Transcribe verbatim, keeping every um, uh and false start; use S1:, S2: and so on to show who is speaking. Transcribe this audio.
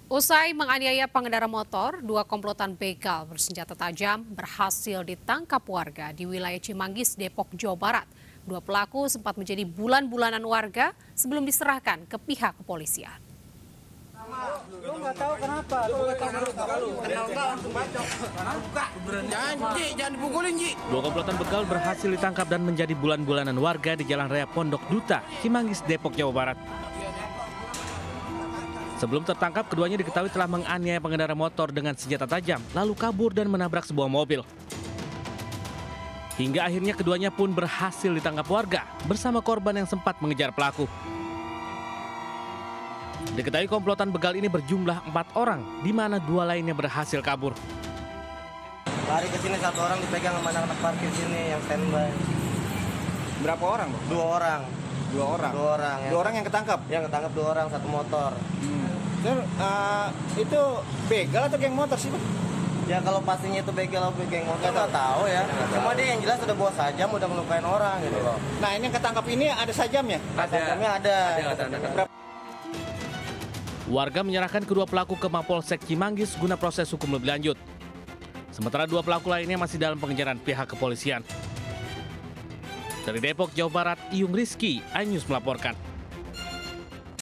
S1: Usai menganiaya pengendara motor, dua komplotan begal bersenjata tajam berhasil ditangkap warga di wilayah Cimanggis, Depok, Jawa Barat. Dua pelaku sempat menjadi bulan-bulanan warga sebelum diserahkan ke pihak kepolisian.
S2: Lu nggak tahu kenapa? Lu nggak tahu kenapa? Kenal nggak langsung bacok. Janji, jangan dipukulin, Ji.
S3: Dua komplotan begal berhasil ditangkap dan menjadi bulan-bulanan warga di Jalan Raya Pondok Duta, Cimanggis, Depok, Jawa Barat. Sebelum tertangkap, keduanya diketahui telah menganiaya pengendara motor dengan senjata tajam, lalu kabur dan menabrak sebuah mobil. Hingga akhirnya keduanya pun berhasil ditangkap warga bersama korban yang sempat mengejar pelaku. Diketahui komplotan begal ini berjumlah empat orang, di mana dua lainnya berhasil kabur.
S4: Lari ke sini satu orang dipegang sama anak-anak parkir sini yang standby.
S2: Berapa orang, Bang?
S4: Dua orang.
S2: Dua orang.
S4: Dua orang.
S2: Dua orang yang ketangkap.
S4: Yang ketangkap dua orang satu motor.
S2: Hmm. Terus, uh, itu begal atau geng motor sih, Bang?
S4: Ya kalau pastinya itu begal atau geng motor nggak tahu ya. Cuma dia yang jelas udah bawa sajam, udah melukain orang gitu loh.
S2: Nah ini yang ketangkap ini ada sajamnya?
S4: Ada. Sajamnya ada.
S2: Ada, ada, ada.
S3: Warga menyerahkan kedua pelaku ke Mapolsek Cimanggis guna proses hukum lebih lanjut. Sementara dua pelaku lainnya masih dalam pengejaran pihak kepolisian. Dari Depok, Jawa Barat, Iyung Rizky, iNews melaporkan.